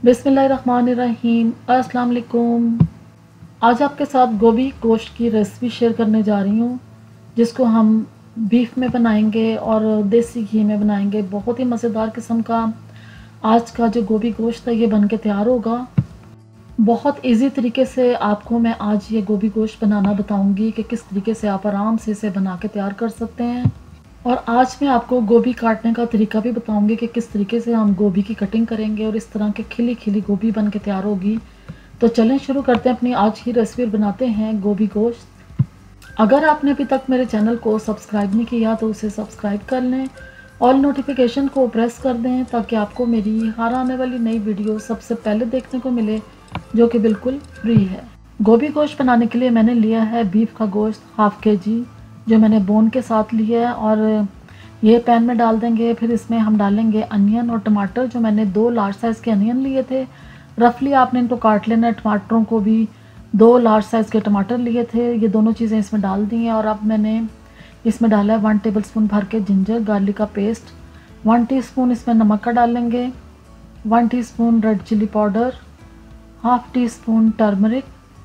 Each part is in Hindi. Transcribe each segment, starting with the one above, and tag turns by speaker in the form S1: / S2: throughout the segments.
S1: बिस्मिल्लाहिर्रहमानिर्रहीम। अस्सलाम वालेकुम। आज आपके साथ गोभी गोश्त की रेसिपी शेयर करने जा रही हूँ, जिसको हम बीफ में बनाएंगे और देसी घी में बनाएंगे। बहुत ही मज़ेदार किस्म का आज का जो गोभी गोश्त है ये बन के तैयार होगा। बहुत इजी तरीके से आपको मैं आज ये गोभी गोश्त बनाना बताऊंगी कि किस तरीके से आप आराम से इसे बना के तैयार कर सकते हैं। और आज मैं आपको गोभी काटने का तरीका भी बताऊंगी कि किस तरीके से हम गोभी की कटिंग करेंगे और इस तरह के खिली खिली गोभी बन के तैयार होगी। तो चलें शुरू करते हैं अपनी आज की रेसिपी, बनाते हैं गोभी गोश्त। अगर आपने अभी तक मेरे चैनल को सब्सक्राइब नहीं किया तो उसे सब्सक्राइब कर लें, ऑल नोटिफिकेशन को प्रेस कर दें ताकि आपको मेरी हर आने वाली नई वीडियो सबसे पहले देखने को मिले, जो कि बिल्कुल फ्री है। गोभी गोश्त बनाने के लिए मैंने लिया है बीफ का गोश्त हाफ kg, जो मैंने बोन के साथ लिया है। और ये पैन में डाल देंगे। फिर इसमें हम डालेंगे अनियन और टमाटर, जो मैंने 2 लार्ज साइज़ के अनियन लिए थे। रफली आपने इनको काट लेना है। टमाटरों को भी 2 लार्ज साइज़ के टमाटर लिए थे। ये दोनों चीज़ें इसमें डाल दी हैं। और अब मैंने इसमें डाला है 1 टेबलस्पून भर के जिंजर गार्लिक का पेस्ट। 1 टीस्पून इसमें नमक का डालेंगे, 1 teaspoon red chilli powder, half teaspoon turmeric,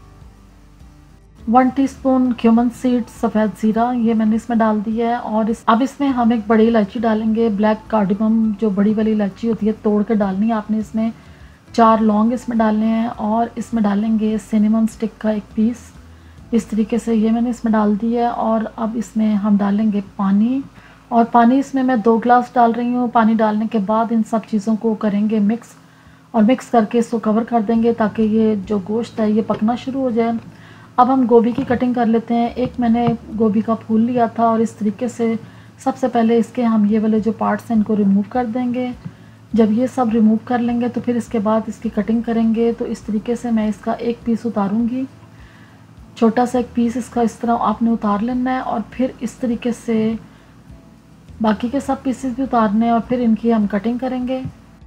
S1: 1 teaspoon cumin seeds सफ़ेद ज़ीरा, ये मैंने इसमें डाल दिया है। और अब इसमें हम एक बड़ी इलायची डालेंगे, ब्लैक कार्डिमम, जो बड़ी वाली इलायची होती है तोड़ के डालनी है आपने। इसमें 4 लौंग इसमें डालने हैं। और इसमें डालेंगे सिनेमन स्टिक का 1 पीस। इस तरीके से ये मैंने इसमें डाल दिया है। और अब इसमें हम डालेंगे पानी। और पानी इसमें मैं 2 गिलास डाल रही हूँ। पानी डालने के बाद इन सब चीज़ों को करेंगे मिक्स, और मिक्स करके इसको कवर कर देंगे ताकि ये जो गोश्त है ये पकना शुरू हो जाए। अब हम गोभी की कटिंग कर लेते हैं। एक मैंने गोभी का फूल लिया था और इस तरीके से सबसे पहले इसके हम ये वाले जो पार्ट्स हैं इनको रिमूव कर देंगे। जब ये सब रिमूव कर लेंगे तो फिर इसके बाद इसकी कटिंग करेंगे। तो इस तरीके से मैं इसका एक पीस उतारूंगी, छोटा सा एक पीस इसका इस तरह आपने उतार लेना है। और फिर इस तरीके से बाकी के सब पीसेस भी उतारने हैं और फिर इनकी हम कटिंग करेंगे।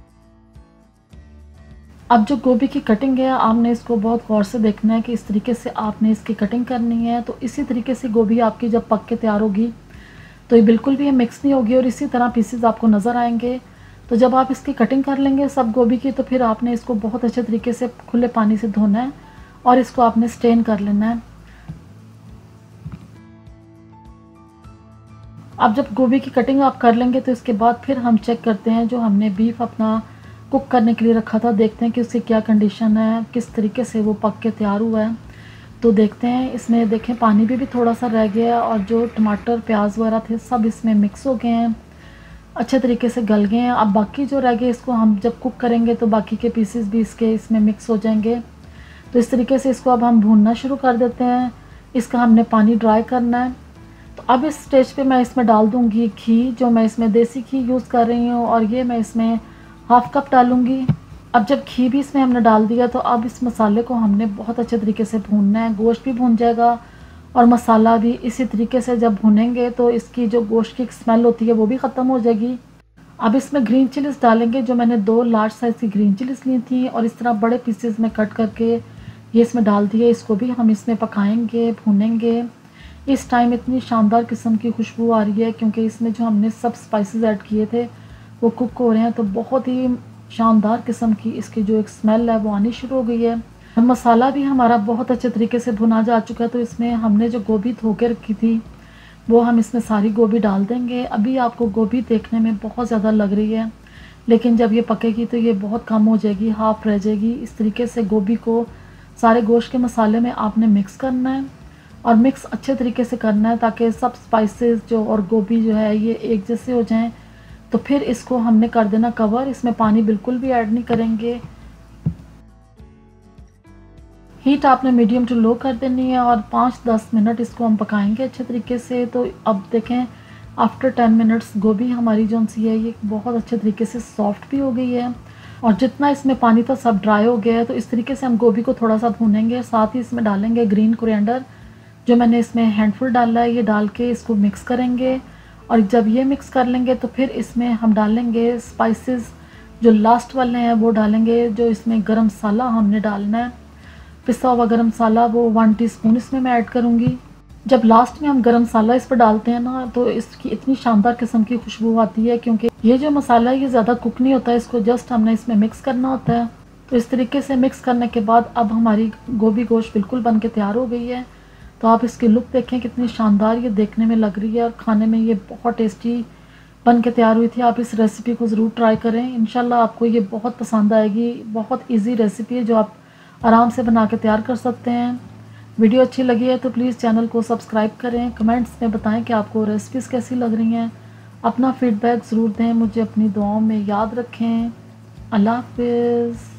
S1: अब जो गोभी की कटिंग है आपने इसको बहुत गौर से देखना है कि इस तरीके से आपने इसकी कटिंग करनी है। तो इसी तरीके से गोभी आपकी जब पक के तैयार होगी तो ये बिल्कुल भी मिक्स नहीं होगी और इसी तरह पीसेस आपको नज़र आएंगे। तो जब आप इसकी कटिंग कर लेंगे सब गोभी की, तो फिर आपने इसको बहुत अच्छे तरीके से खुले पानी से धोना है और इसको आपने स्टेन कर लेना है। अब जब गोभी की कटिंग आप कर लेंगे तो इसके बाद फिर हम चेक करते हैं जो हमने बीफ अपना कुक करने के लिए रखा था, देखते हैं कि उसकी क्या कंडीशन है, किस तरीके से वो पक के तैयार हुआ है। तो देखते हैं, इसमें देखें पानी भी थोड़ा सा रह गया है और जो टमाटर प्याज वगैरह थे सब इसमें मिक्स हो गए हैं, अच्छे तरीके से गल गए हैं। अब बाकी जो रह गए इसको हम जब कुक करेंगे तो बाकी के पीसेस भी इसके इसमें मिक्स हो जाएंगे। तो इस तरीके से इसको अब हम भूनना शुरू कर देते हैं। इसका हमने पानी ड्राई करना है। तो अब इस स्टेज पे मैं इसमें डाल दूँगी घी, जो मैं इसमें देसी घी यूज़ कर रही हूँ, और ये मैं इसमें हाफ कप डालूंगी। अब जब घी भी इसमें हमने डाल दिया तो अब इस मसाले को हमने बहुत अच्छे तरीके से भूनना है। गोश्त भी भून जाएगा और मसाला भी। इसी तरीके से जब भूनेंगे तो इसकी जो गोश्त की स्मेल होती है वो भी ख़त्म हो जाएगी। अब इसमें ग्रीन चिलीज़ डालेंगे, जो मैंने 2 लार्ज साइज़ की ग्रीन चिलीज़ ली थी और इस तरह बड़े पीसेस में कट करके ये इसमें डाल दिए। इसको भी हम इसमें पकाएंगे, भूनेंगे। इस टाइम इतनी शानदार किस्म की खुशबू आ रही है क्योंकि इसमें जो हमने सब स्पाइसेस ऐड किए थे वो कुक हो रहे हैं। तो बहुत ही शानदार किस्म की इसकी जो एक स्मेल है वो आनी शुरू हो गई है। मसाला भी हमारा बहुत अच्छे तरीके से भुना जा चुका है। तो इसमें हमने जो गोभी धो के रखी थी वो हम इसमें सारी गोभी डाल देंगे। अभी आपको गोभी देखने में बहुत ज़्यादा लग रही है, लेकिन जब ये पकेगी तो ये बहुत कम हो जाएगी, हाफ रह जाएगी। इस तरीके से गोभी को सारे गोश्त के मसाले में आपने मिक्स करना है और मिक्स अच्छे तरीके से करना है ताकि सब स्पाइसेस जो और गोभी जो है ये एक जैसे हो जाएं। तो फिर इसको हमने कर देना कवर। इसमें पानी बिल्कुल भी ऐड नहीं करेंगे। हीट आपने मीडियम टू लो कर देनी है और 5-10 मिनट इसको हम पकाएंगे अच्छे तरीके से। तो अब देखें आफ्टर 10 मिनट्स गोभी हमारी जो सी है ये बहुत अच्छे तरीके से सॉफ्ट भी हो गई है और जितना इसमें पानी था सब ड्राई हो गया है। तो इस तरीके से हम गोभी को थोड़ा सा भूनेंगे। साथ ही इसमें डालेंगे ग्रीन कोरिएंडर, जो मैंने इसमें हैंडफुल डाला है। ये डाल के इसको मिक्स करेंगे और जब ये मिक्स कर लेंगे तो फिर इसमें हम डालेंगे स्पाइसेस, जो लास्ट वाले हैं वो डालेंगे। जो इसमें गरम मसाला हमने डालना है, पिसा हुआ गरम मसाला, वो 1 टीस्पून इसमें मैं ऐड करूँगी। जब लास्ट में हम गरम मसाला इस पर डालते हैं ना तो इसकी इतनी शानदार किस्म की खुशबू आती है क्योंकि ये जो मसाला है ये ज़्यादा कुक नहीं होता है, इसको जस्ट हमने इसमें मिक्स करना होता है। तो इस तरीके से मिक्स करने के बाद अब हमारी गोभी गोश्त बिल्कुल बन के तैयार हो गई है। तो आप इसकी लुक देखें कितनी शानदार ये देखने में लग रही है और खाने में ये बहुत टेस्टी बन के तैयार हुई थी। आप इस रेसिपी को ज़रूर ट्राई करें, इंशाल्लाह आपको ये बहुत पसंद आएगी। बहुत इजी रेसिपी है जो आप आराम से बना के तैयार कर सकते हैं। वीडियो अच्छी लगी है तो प्लीज़ चैनल को सब्सक्राइब करें, कमेंट्स में बताएं कि आपको रेसिपीज़ कैसी लग रही हैं। अपना फीडबैक ज़रूर दें, मुझे अपनी दुआओं में याद रखें। अल्लाह हाफ़िज़।